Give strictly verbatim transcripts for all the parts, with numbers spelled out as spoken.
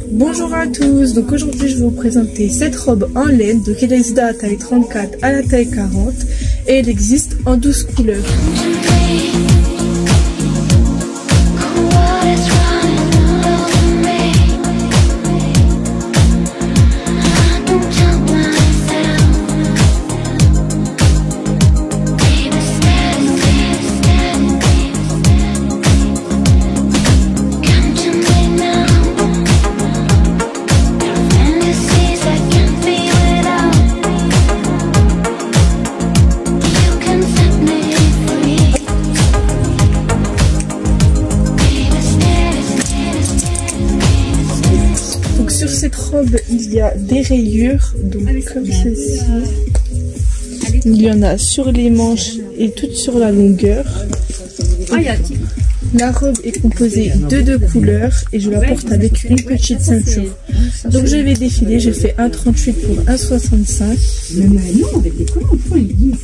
Bonjour à tous, donc aujourd'hui je vais vous présenter cette robe en laine, donc elle existe de la taille trente-quatre à la taille quarante et elle existe en douze couleurs. Sur cette robe, il y a des rayures, donc comme ceci. Il y en a sur les manches et toutes sur la longueur. La robe est composée de deux couleurs et je la porte avec une petite ceinture. Donc je vais défiler, j'ai fait un trente-huit pour un soixante-cinq. Mais non, avec des collants, pourquoi ils disent?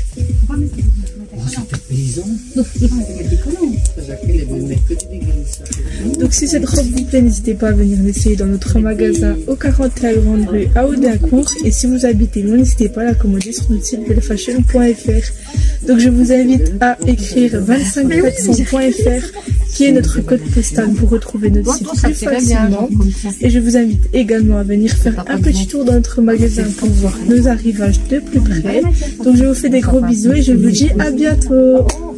Donc si cette robe vous plaît, n'hésitez pas à venir l'essayer dans notre magasin au quarante et un Grande Rue à Audincourt. Et si vous habitez loin, n'hésitez pas à la commander sur notre site belle fashion point f r. Donc je vous invite à écrire vingt-cinq quatre cents point f r qui est notre code postal pour retrouver notre site plus facilement. Et je vous invite également à venir faire un petit tour dans notre magasin pour voir nos arrivages de plus près. Donc je vous fais des gros bisous et je vous dis à bientôt.